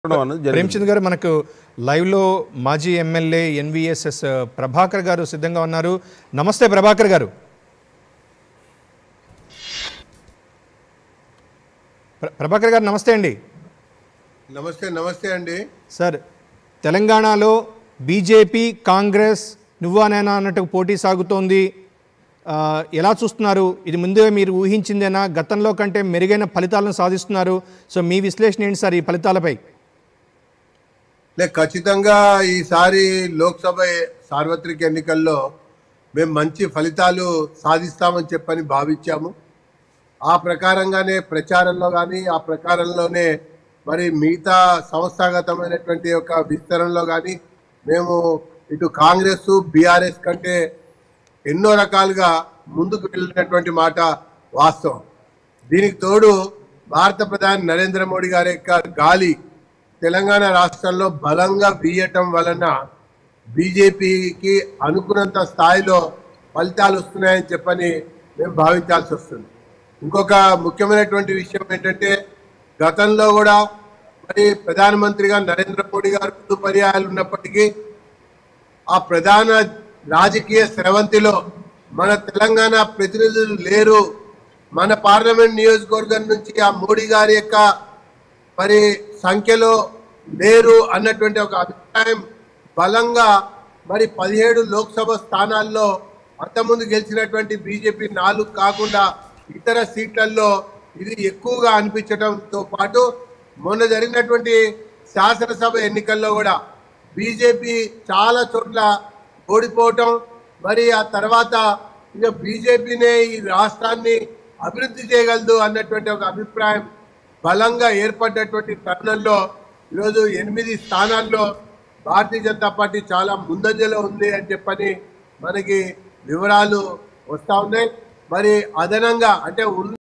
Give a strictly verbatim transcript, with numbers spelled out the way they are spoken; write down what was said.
ప్రేమచంద్ గారు మనకు లైవ్ లో మాజీ ఎమ్మెల్యే ఎన్వీఎస్ఎస్ ప్రభాకర్ గారు సిద్ధంగా ఉన్నారు. నమస్తే ప్రభాకర్ గారు. ప్రభాకర్ గారు నమస్తే అండి. నమస్తే నమస్తే అండి సార్, తెలంగాణలో బీజేపీ కాంగ్రెస్ నువ్వా నేనా అన్నట్టు పోటీ సాగుతోంది. ఎలా చూస్తున్నారు? ఇది ముందే మీరు ఊహించిందేనా? గతంలో కంటే మెరుగైన ఫలితాలను సాధిస్తున్నారు. సో మీ విశ్లేషణ ఏంటి సార్ ఈ ఫలితాలపై? లే ఖచ్చితంగా ఈసారి లోక్సభ సార్వత్రిక ఎన్నికల్లో మేము మంచి ఫలితాలు సాధిస్తామని చెప్పని భావించాము. ఆ ప్రకారంగానే ప్రచారంలో కానీ ఆ ప్రకారంలోనే మరి మిగతా సంస్థాగతమైనటువంటి యొక్క విస్తరణలో కానీ మేము ఇటు కాంగ్రెస్ బీఆర్ఎస్ కంటే ఎన్నో రకాలుగా ముందుకు వెళ్ళినటువంటి మాట వాస్తవం. దీనికి తోడు భారత ప్రధాని నరేంద్ర మోడీ గారి యొక్క గాలి తెలంగాణ రాష్ట్రంలో బలంగా వీయటం వలన బీజేపీకి అనుకున్నంత స్థాయిలో ఫలితాలు వస్తున్నాయని చెప్పని మేము భావించాల్సి వస్తుంది. ఇంకొక ముఖ్యమైనటువంటి విషయం ఏంటంటే, గతంలో కూడా మరి ప్రధానమంత్రిగా నరేంద్ర మోడీ గారు రెండు పర్యాయాలు ఉన్నప్పటికీ ఆ ప్రధాన రాజకీయ స్రవంతిలో మన తెలంగాణ ప్రతినిధులు లేరు, మన పార్లమెంట్ నియోజకవర్గం నుంచి ఆ మోడీ గారి యొక్క మరి సంఖ్యలో లేరు అన్నటువంటి ఒక అభిప్రాయం బలంగా మరి పదిహేడు లోక్సభ స్థానాల్లో అంతకుముందు గెలిచినటువంటి బీజేపీ నాలుగు కాకుండా ఇతర సీట్లలో ఇది ఎక్కువగా అనిపించడంతో పాటు మొన్న జరిగినటువంటి శాసనసభ ఎన్నికల్లో కూడా బీజేపీ చాలా చోట్ల ఓడిపోవటం, మరి ఆ తర్వాత ఇక బీజేపీనే ఈ రాష్ట్రాన్ని అభివృద్ధి చేయగలదు అన్నటువంటి ఒక అభిప్రాయం బలంగా ఏర్పడ్డటువంటి తరుణంలో ఈరోజు ఎనిమిది స్థానాల్లో భారతీయ జనతా పార్టీ చాలా ముందంజలో ఉంది అని చెప్పని మనకి వివరాలు వస్తూ ఉన్నాయి. మరి అదనంగా అంటే